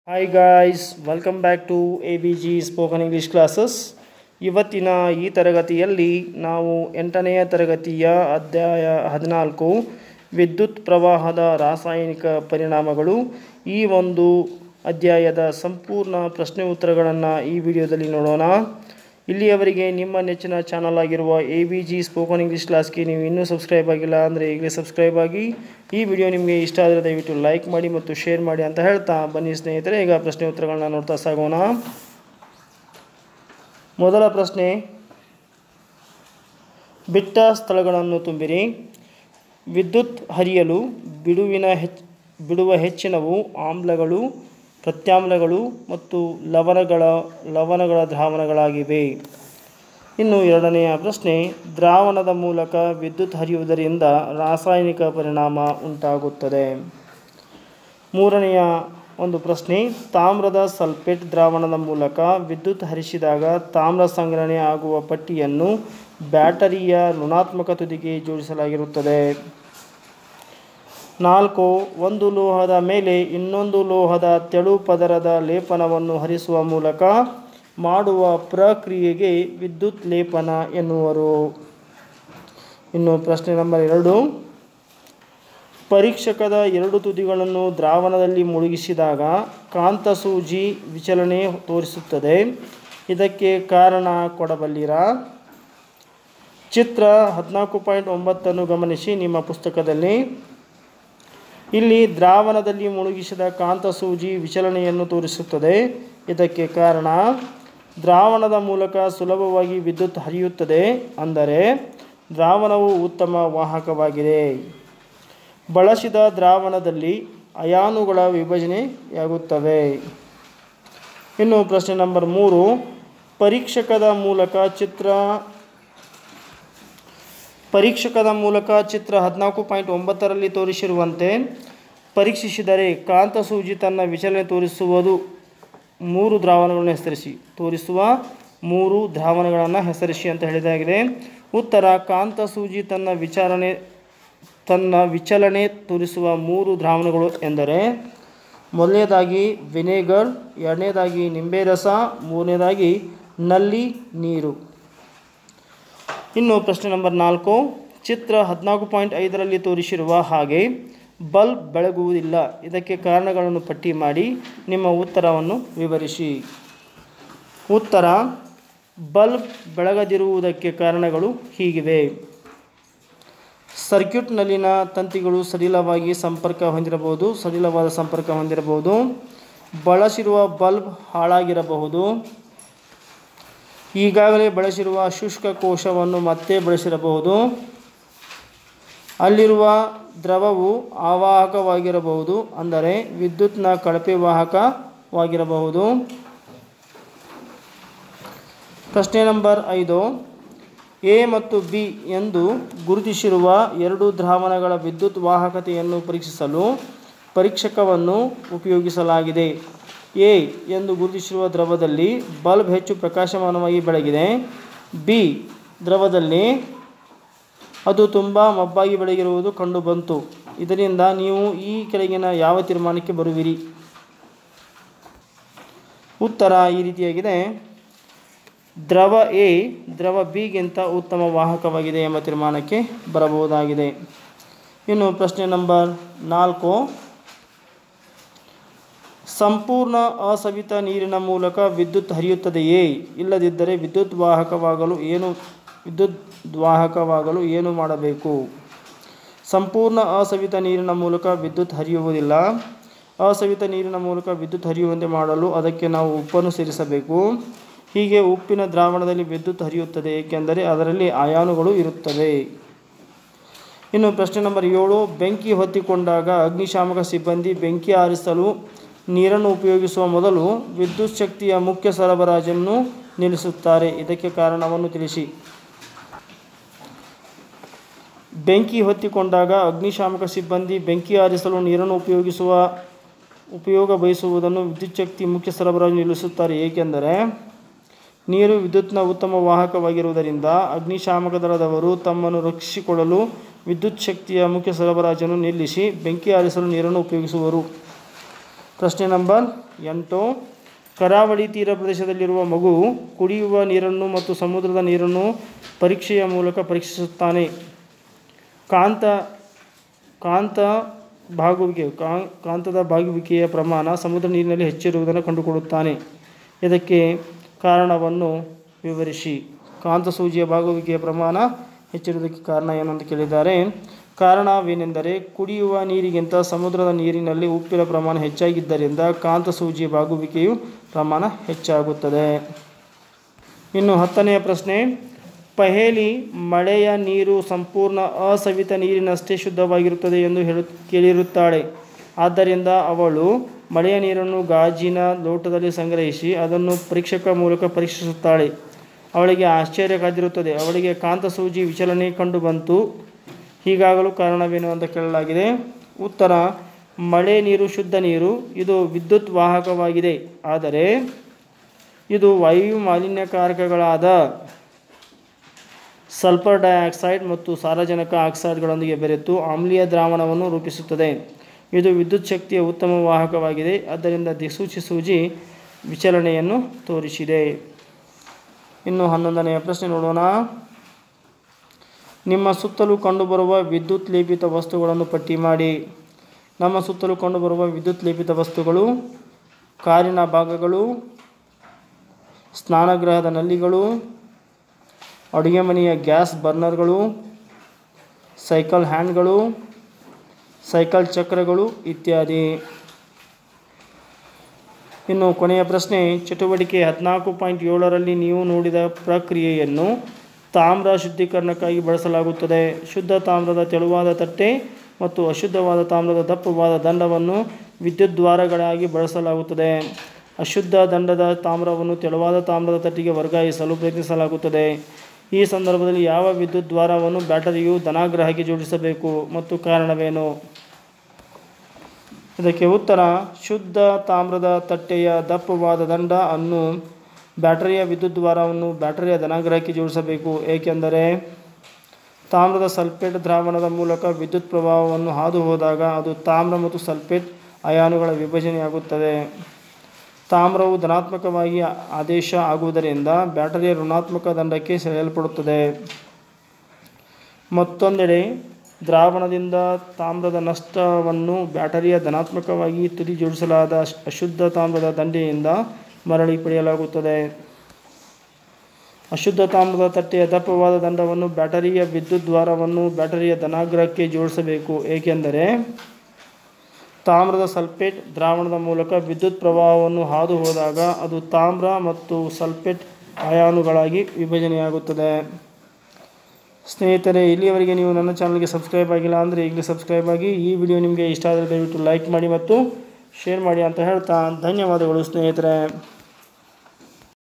Hi guys, welcome back to ABG spoken English classes. ಇವತ್ತಿನ ಈ ತರಗತಿಯಲ್ಲಿ ನಾವು 8ನೆಯ ತರಗತಿಯ ಅಧ್ಯಾಯ 14 ವಿದ್ಯುತ್ ಪ್ರವಾಹದ ರಾಸಾಯನಿಕ ಪರಿಣಾಮಗಳು ಈ ಒಂದು ಅಧ್ಯಾಯದ ಸಂಪೂರ್ಣ ಪ್ರಶ್ನೆ ಉತ್ತರಗಳನ್ನು ಈ ವಿಡಿಯೋದಲ್ಲಿ ನೋಡೋಣ. ಇಲ್ಲಿಯವರೆಗೆ ನಿಮ್ಮ ನೆಚ್ಚಿನ ಚಾನಲ್ ಆಗಿರುವ ABG ಸ್ಪೋಕನ್ ಇಂಗ್ಲೀಷ್ ಕ್ಲಾಸ್ಗೆ ನೀವು ಇನ್ನೂ ಸಬ್ಸ್ಕ್ರೈಬ್ ಆಗಿಲ್ಲ ಅಂದರೆ ಈಗಲೇ ಸಬ್ಸ್ಕ್ರೈಬ್ ಆಗಿ. ಈ ವಿಡಿಯೋ ನಿಮಗೆ ಇಷ್ಟ ಆದರೆ ದಯವಿಟ್ಟು ಲೈಕ್ ಮಾಡಿ ಮತ್ತು ಶೇರ್ ಮಾಡಿ ಅಂತ ಹೇಳ್ತಾ ಬನ್ನಿ ಸ್ನೇಹಿತರೆ, ಈಗ ಪ್ರಶ್ನೆ ಉತ್ತರಗಳನ್ನ ನೋಡ್ತಾ ಸಾಗೋಣ. ಮೊದಲ ಪ್ರಶ್ನೆ, ಬಿಟ್ಟ ಸ್ಥಳಗಳನ್ನು ತುಂಬಿರಿ. ವಿದ್ಯುತ್ ಹರಿಯಲು ಬಿಡುವ ಹೆಚ್ಚಿನವು ಆಮ್ಲಗಳು, ಪ್ರತ್ಯಾಮ್ಲಗಳು ಮತ್ತು ಲವಣಗಳ ದ್ರಾವಣಗಳಾಗಿವೆ. ಇನ್ನು ಎರಡನೆಯ ಪ್ರಶ್ನೆ, ದ್ರಾವಣದ ಮೂಲಕ ವಿದ್ಯುತ್ ಹರಿಯುವುದರಿಂದ ರಾಸಾಯನಿಕ ಪರಿಣಾಮ ಉಂಟಾಗುತ್ತದೆ. ಮೂರನೆಯ ಒಂದು ಪ್ರಶ್ನೆ, ತಾಮ್ರದ ಸಲ್ಫೇಟ್ ದ್ರಾವಣದ ಮೂಲಕ ವಿದ್ಯುತ್ ಹರಿಸಿದಾಗ ತಾಮ್ರ ಸಂಗ್ರಹಣೆ ಆಗುವ ಪಟ್ಟಿಯನ್ನು ಬ್ಯಾಟರಿಯ ಋಣಾತ್ಮಕ ತುದಿಗೆ ಜೋಡಿಸಲಾಗಿರುತ್ತದೆ. 4. ಒಂದು ಲೋಹದ ಮೇಲೆ ಇನ್ನೊಂದು ಲೋಹದ ತೆಳು ಪದರದ ಲೇಪನವನ್ನು ಹರಿಸುವ ಮೂಲಕ ಮಾಡುವ ಪ್ರಕ್ರಿಯೆಗೆ ವಿದ್ಯುತ್ ಲೇಪನ ಎನ್ನುವರು. ಇನ್ನು ಪ್ರಶ್ನೆ ನಂಬರ್ 2, ಪರೀಕ್ಷಕದ ಎರಡು ತುದಿಗಳನ್ನು ದ್ರಾವಣದಲ್ಲಿ ಮುಳುಗಿಸಿದಾಗ ಕಾಂತಸೂಜಿ ವಿಚಲನೆ ತೋರಿಸುತ್ತದೆ. ಇದಕ್ಕೆ ಕಾರಣ ಕೊಡಬಲ್ಲಿರಾ? ಚಿತ್ರ 14.9 ಗಮನಿಸಿ ನಿಮ್ಮ ಪುಸ್ತಕದಲ್ಲಿ. ಇಲ್ಲಿ ದ್ರಾವಣದಲ್ಲಿ ಮುಳುಗಿಸಿದ ಕಾಂತಸೂಜಿ ವಿಚಲನೆಯನ್ನು ತೋರಿಸುತ್ತದೆ. ಇದಕ್ಕೆ ಕಾರಣ ದ್ರಾವಣದ ಮೂಲಕ ಸುಲಭವಾಗಿ ವಿದ್ಯುತ್ ಹರಿಯುತ್ತದೆ, ಅಂದರೆ ದ್ರಾವಣವು ಉತ್ತಮ ವಾಹಕವಾಗಿದೆ. ಬಳಸಿದ ದ್ರಾವಣದಲ್ಲಿ ಅಯಾನುಗಳ ವಿಭಜನೆಯಾಗುತ್ತವೆ. ಇನ್ನು ಪ್ರಶ್ನೆ ನಂಬರ್ 3, ಪರೀಕ್ಷಕದ ಮೂಲಕ ಚಿತ್ರ 14.9ರಲ್ಲಿ ತೋರಿಸಿರುವಂತೆ ಪರೀಕ್ಷಿಸಿದರೆ ಕಾಂತಸೂಜಿ ತನ್ನ ವಿಚಲನೆ ತೋರಿಸುವ ಮೂರು ದ್ರಾವಣಗಳನ್ನು ಹೆಸರಿಸಿ ಅಂತ ಹೇಳಿದಾಗಿದೆ. ಉತ್ತರ, ಕಾಂತಸೂಜಿ ತನ್ನ ವಿಚಲನೆ ತೋರಿಸುವ ಮೂರು ದ್ರಾವಣಗಳು ಎಂದರೆ ಮೊದಲನೇದಾಗಿ ವಿನೆಗರ್, ಎರಡನೇದಾಗಿ ನಿಂಬೆ ರಸ, ಮೂರನೇದಾಗಿ ನಲ್ಲಿ ನೀರು. ಇನ್ನು ಪ್ರಶ್ನೆ ನಂಬರ್ 4, ಚಿತ್ರ 14.5ರಲ್ಲಿ ತೋರಿಸಿರುವ ಹಾಗೆ ಬಲ್ಬ್ ಬೆಳಗುವುದಿಲ್ಲ. ಇದಕ್ಕೆ ಕಾರಣಗಳನ್ನು ಪಟ್ಟಿ ಮಾಡಿ ನಿಮ್ಮ ಉತ್ತರವನ್ನು ವಿವರಿಸಿ. ಉತ್ತರ, ಬಲ್ಬ್ ಬೆಳಗದಿರುವುದಕ್ಕೆ ಕಾರಣಗಳು ಹೀಗಿವೆ. ಸರ್ಕ್ಯೂಟ್ನಲ್ಲಿನ ತಂತಿಗಳು ಸಡಿಲವಾದ ಸಂಪರ್ಕ ಹೊಂದಿರಬಹುದು. ಬಳಸಿರುವ ಬಲ್ಬ್ ಹಾಳಾಗಿರಬಹುದು. ಈಗಾಗಲೇ ಬಳಸಿರುವ ಶುಷ್ಕ ಕೋಶವನ್ನು ಮತ್ತೆ ಬಳಸಿರಬಹುದು. ಅಲ್ಲಿರುವ ದ್ರವವು ಅವಾಹಕವಾಗಿರಬಹುದು, ಅಂದರೆ ವಿದ್ಯುತ್ನ ಕಳಪೆ ವಾಹಕವಾಗಿರಬಹುದು. ಪ್ರಶ್ನೆ ನಂಬರ್ 5, ಎ ಮತ್ತು ಬಿ ಎಂದು ಗುರುತಿಸಿರುವ ಎರಡು ದ್ರಾವಣಗಳ ವಿದ್ಯುತ್ ವಾಹಕತೆಯನ್ನು ಪರೀಕ್ಷಿಸಲು ಪರೀಕ್ಷಕವನ್ನು ಉಪಯೋಗಿಸಲಾಗಿದೆ. ಎ ಎಂದು ಗುರುತಿಸಿರುವ ದ್ರವದಲ್ಲಿ ಬಲ್ಬ್ ಹೆಚ್ಚು ಪ್ರಕಾಶಮಾನವಾಗಿ ಬೆಳಗಿದೆ. ಬಿ ದ್ರವದಲ್ಲಿ ಅದು ತುಂಬ ಮಬ್ಬಾಗಿ ಬೆಳಗಿರುವುದು ಕಂಡುಬಂತು. ಇದರಿಂದ ನೀವು ಈ ಕೆಳಗಿನ ಯಾವ ತೀರ್ಮಾನಕ್ಕೆ ಬರುವಿರಿ? ಉತ್ತರ ಈ ರೀತಿಯಾಗಿದೆ. ದ್ರವ ಎ ದ್ರವ ಬಿಗಿಂತ ಉತ್ತಮ ವಾಹಕವಾಗಿದೆ ಎಂಬ ತೀರ್ಮಾನಕ್ಕೆ ಬರಬಹುದಾಗಿದೆ. ಇನ್ನು ಪ್ರಶ್ನೆ ನಂಬರ್ 4, ಸಂಪೂರ್ಣ ಅಸವಿತ ನೀರಿನ ಮೂಲಕ ವಿದ್ಯುತ್ ಹರಿಯುತ್ತದೆಯೇ? ಇಲ್ಲದಿದ್ದರೆ ವಿದ್ಯುತ್ ವಾಹಕವಾಗಲು ಏನು ಮಾಡಬೇಕು? ಸಂಪೂರ್ಣ ಅಸವಿತ ನೀರಿನ ಮೂಲಕ ವಿದ್ಯುತ್ ಹರಿಯುವುದಿಲ್ಲ. ಅಸವಿತ ನೀರಿನ ಮೂಲಕ ವಿದ್ಯುತ್ ಹರಿಯುವಂತೆ ಮಾಡಲು ಅದಕ್ಕೆ ನಾವು ಉಪ್ಪನ್ನು ಸೇರಿಸಬೇಕು. ಹೀಗೆ ಉಪ್ಪಿನ ದ್ರಾವಣದಲ್ಲಿ ವಿದ್ಯುತ್ ಹರಿಯುತ್ತದೆ, ಏಕೆಂದರೆ ಅದರಲ್ಲಿ ಅಯಾನುಗಳು ಇರುತ್ತವೆ. ಇನ್ನು ಪ್ರಶ್ನೆ ನಂಬರ್ 7, ಬೆಂಕಿ ಹೊತ್ತಿಕೊಂಡಾಗ ಅಗ್ನಿಶಾಮಕ ಸಿಬ್ಬಂದಿ ಬೆಂಕಿ ಆರಿಸಲು ನೀರನ್ನು ಉಪಯೋಗಿಸುವ ಮೊದಲು ವಿದ್ಯುತ್ ಶಕ್ತಿಯ ಮುಖ್ಯ ಸರಬರಾಜನ್ನು ನಿಲ್ಲಿಸುತ್ತಾರೆ. ಇದಕ್ಕೆ ಕಾರಣವನ್ನು ತಿಳಿಸಿ. ಬೆಂಕಿ ಹೊತ್ತಿಕೊಂಡಾಗ ಅಗ್ನಿಶಾಮಕ ಸಿಬ್ಬಂದಿ ಬೆಂಕಿ ಆರಿಸಲು ನೀರನ್ನು ಉಪಯೋಗ ಬಯಸುವುದನ್ನು ವಿದ್ಯುತ್ ಶಕ್ತಿ ಮುಖ್ಯ ಸರಬರಾಜು ನಿಲ್ಲಿಸುತ್ತಾರೆ, ಏಕೆಂದರೆ ನೀರು ವಿದ್ಯುತ್ನ ಉತ್ತಮ ವಾಹಕವಾಗಿರುವುದರಿಂದ. ಅಗ್ನಿಶಾಮಕ ದಳದವರು ತಮ್ಮನ್ನು ರಕ್ಷಿಸಿಕೊಳ್ಳಲು ವಿದ್ಯುತ್ ಶಕ್ತಿಯ ಮುಖ್ಯ ಸರಬರಾಜನ್ನು ನಿಲ್ಲಿಸಿ ಬೆಂಕಿ ಆರಿಸಲು ನೀರನ್ನು ಉಪಯೋಗಿಸುವರು. ಪ್ರಶ್ನೆ ನಂಬರ್ 8. ಕರಾವಳಿ ತೀರ ಪ್ರದೇಶದಲ್ಲಿರುವ ಮಗು ಕುಡಿಯುವ ನೀರನ್ನು ಮತ್ತು ಸಮುದ್ರದ ನೀರನ್ನು ಪರೀಕ್ಷೆಯ ಮೂಲಕ ಪರೀಕ್ಷಿಸುತ್ತಾನೆ. ಕಾಂತದ ಬಾಗುವಿಕೆಯ ಪ್ರಮಾಣ ಸಮುದ್ರ ನೀರಿನಲ್ಲಿ ಹೆಚ್ಚಿರುವುದನ್ನು ಕಂಡುಕೊಳ್ಳುತ್ತಾನೆ. ಇದಕ್ಕೆ ಕಾರಣವನ್ನು ವಿವರಿಸಿ. ಕಾಂತ ಸೂಜಿಯ ಬಾಗುವಿಕೆಯ ಪ್ರಮಾಣ ಹೆಚ್ಚಿರುವುದಕ್ಕೆ ಕಾರಣ ಏನು ಅಂತ ಕೇಳಿದ್ದಾರೆ. ಕಾರಣವೇನೆಂದರೆ ಕುಡಿಯುವ ನೀರಿಗಿಂತ ಸಮುದ್ರದ ನೀರಿನಲ್ಲಿ ಉಪ್ಪಿನ ಪ್ರಮಾಣ ಹೆಚ್ಚಾಗಿದ್ದರಿಂದ ಕಾಂತ ಸೂಜಿಯ ಬಾಗುವಿಕೆಯು ಪ್ರಮಾಣ ಹೆಚ್ಚಾಗುತ್ತದೆ. ಇನ್ನು 10ನೆಯ ಪ್ರಶ್ನೆ. ಪಹೇಲಿ ಮಳೆಯ ನೀರು ಸಂಪೂರ್ಣ ಅಸವಿತ ನೀರಿನಷ್ಟೇ ಶುದ್ಧವಾಗಿರುತ್ತದೆ ಎಂದು ಕೇಳಿರುತ್ತಾಳೆ. ಆದ್ದರಿಂದ ಅವಳು ಮಳೆಯ ನೀರನ್ನು ಗಾಜಿನ ಲೋಟದಲ್ಲಿ ಸಂಗ್ರಹಿಸಿ ಅದನ್ನು ಪರೀಕ್ಷಕ ಮೂಲಕ ಪರೀಕ್ಷಿಸುತ್ತಾಳೆ. ಅವಳಿಗೆ ಆಶ್ಚರ್ಯ ಕಾದಿರುತ್ತದೆ. ಅವಳಿಗೆ ಕಾಂತ ಸೂಜಿ ವಿಚಲನೆ ಕಂಡುಬಂತು. ಹೀಗಾಗಲು ಕಾರಣವೇನು ಅಂತ ಕೇಳಲಾಗಿದೆ. ಉತ್ತರ: ಮಳೆ ನೀರು ಶುದ್ಧ ನೀರು. ಇದು ವಿದ್ಯುತ್ ವಾಹಕವಾಗಿದೆ. ಆದರೆ ಇದು ವಾಯು ಮಾಲಿನ್ಯಕಾರಕಗಳಾದ ಸಲ್ಫರ್ ಡೈಆಕ್ಸೈಡ್ ಮತ್ತು ಸಾರಜನಕ ಆಕ್ಸೈಡ್ಗಳೊಂದಿಗೆ ಬೆರೆತು ಆಮ್ಲೀಯ ದ್ರಾವಣವನ್ನು ರೂಪಿಸುತ್ತದೆ. ಇದು ವಿದ್ಯುತ್ ಶಕ್ತಿಯ ಉತ್ತಮ ವಾಹಕವಾಗಿದೆ. ಆದ್ದರಿಂದ ದಿಕ್ಸೂಚಿ ಸೂಜಿ ವಿಚಲನೆಯನ್ನು ತೋರಿಸಿದೆ. ಇನ್ನು 11ನೆಯ ಪ್ರಶ್ನೆ ನೋಡೋಣ. ನಿಮ್ಮ ಸುತ್ತಲೂ ಕಂಡುಬರುವ ವಿದ್ಯುತ್ ಲೇಪಿತ ವಸ್ತುಗಳನ್ನು ಪಟ್ಟಿ ಮಾಡಿ. ನಮ್ಮ ಸುತ್ತಲೂ ಕಂಡುಬರುವ ವಿದ್ಯುತ್ ಲೇಪಿತ ವಸ್ತುಗಳು: ಕಾರಿನ ಭಾಗಗಳು, ಸ್ನಾನಗೃಹದ ನಲ್ಲಿಗಳು, ಅಡುಗೆ ಮನೆಯ ಗ್ಯಾಸ್ ಬರ್ನರ್ಗಳು, ಸೈಕಲ್ ಹ್ಯಾಂಡ್ಗಳು, ಸೈಕಲ್ ಚಕ್ರಗಳು ಇತ್ಯಾದಿ. ಇನ್ನು ಕೊನೆಯ ಪ್ರಶ್ನೆ. ಚಟುವಟಿಕೆ 14.7ರಲ್ಲಿ ನೀವು ನೋಡಿದ ಪ್ರಕ್ರಿಯೆಯನ್ನು ತಾಮ್ರ ಶುದ್ಧೀಕರಣಕ್ಕಾಗಿ ಬಳಸಲಾಗುತ್ತದೆ. ಶುದ್ಧ ತಾಮ್ರದ ತೆಳುವಾದ ತಟ್ಟೆ ಮತ್ತು ಅಶುದ್ಧವಾದ ತಾಮ್ರದ ದಪ್ಪವಾದ ದಂಡವನ್ನು ವಿದ್ಯುತ್ ದ್ವಾರಗಳಾಗಿ ಬಳಸಲಾಗುತ್ತದೆ. ಅಶುದ್ಧ ದಂಡದ ತಾಮ್ರವನ್ನು ತೆಳುವಾದ ತಾಮ್ರದ ತಟ್ಟೆಗೆ ವರ್ಗಾಯಿಸಲು ಪ್ರಯತ್ನಿಸಲಾಗುತ್ತದೆ. ಈ ಸಂದರ್ಭದಲ್ಲಿ ಯಾವ ವಿದ್ಯುತ್ ದ್ವಾರವನ್ನು ಬ್ಯಾಟರಿಯು ಧನಾಗ್ರಹಕ್ಕೆ ಜೋಡಿಸಬೇಕು ಮತ್ತು ಕಾರಣವೇನು? ಇದಕ್ಕೆ ಉತ್ತರ: ಶುದ್ಧ ತಾಮ್ರದ ತಟ್ಟೆಯ ದಪ್ಪವಾದ ದಂಡ ಅನ್ನು ಬ್ಯಾಟರಿಯ ವಿದ್ಯುತ್ ದ್ವಾರವನ್ನು ಬ್ಯಾಟರಿಯ ಧನಾಗ್ರಹಕ್ಕೆ ಜೋಡಿಸಬೇಕು. ಏಕೆಂದರೆ ತಾಮ್ರದ ಸಲ್ಫೇಟ್ ದ್ರಾವಣದ ಮೂಲಕ ವಿದ್ಯುತ್ ಪ್ರವಾಹವನ್ನು ಹಾದು ಹೋದಾಗ ಅದು ತಾಮ್ರ ಮತ್ತು ಸಲ್ಫೇಟ್ ಅಯಾನುಗಳ ವಿಭಜನೆಯಾಗುತ್ತದೆ. ತಾಮ್ರವು ಧನಾತ್ಮಕವಾಗಿ ಆದೇಶ ಆಗುವುದರಿಂದ ಬ್ಯಾಟರಿಯ ಋಣಾತ್ಮಕ ದಂಡಕ್ಕೆ ಸೆಳೆಯಲ್ಪಡುತ್ತದೆ. ಮತ್ತೊಂದೆಡೆ ದ್ರಾವಣದಿಂದ ತಾಮ್ರದ ನಷ್ಟವನ್ನು ಬ್ಯಾಟರಿಯ ಧನಾತ್ಮಕವಾಗಿ ತುದಿ ಜೋಡಿಸಲಾದ ಅಶುದ್ಧ ತಾಮ್ರದ ದಂಡೆಯಿಂದ ಮರಳಿ ಪಡೆಯಲಾಗುತ್ತದೆ. ಅಶುದ್ಧ ತಾಮ್ರದ ತಟ್ಟೆಯ ದಪ್ಪವಾದ ದಂಡವನ್ನು ಬ್ಯಾಟರಿಯ ವಿದ್ಯುತ್ ದ್ವಾರವನ್ನು ಬ್ಯಾಟರಿಯ ಧನಾಗ್ರಹಕ್ಕೆ ಜೋಡಿಸಬೇಕು. ಏಕೆಂದರೆ ತಾಮ್ರದ ಸಲ್ಫೇಟ್ ದ್ರಾವಣದ ಮೂಲಕ ವಿದ್ಯುತ್ ಪ್ರವಾಹವನ್ನು ಹಾದು ಹೋದಾಗ ಅದು ತಾಮ್ರ ಮತ್ತು ಸಲ್ಫೇಟ್ ಅಯಾನುಗಳಾಗಿ ವಿಭಜನೆಯಾಗುತ್ತದೆ. ಸ್ನೇಹಿತರೆ, ಇಲ್ಲಿಯವರೆಗೆ ನೀವು ನನ್ನ ಚಾನಲ್ಗೆ ಸಬ್ಸ್ಕ್ರೈಬ್ ಆಗಿಲ್ಲ ಅಂದರೆ ಈಗಲೇ ಸಬ್ಸ್ಕ್ರೈಬ್ ಆಗಿ. ಈ ವಿಡಿಯೋ ನಿಮಗೆ ಇಷ್ಟ ಆದರೆ ದಯವಿಟ್ಟು ಲೈಕ್ ಮಾಡಿ ಮತ್ತು ಶೇರ್ ಮಾಡಿ ಅಂತ ಹೇಳ್ತಾ ಧನ್ಯವಾದಗಳು ಸ್ನೇಹಿತರೆ.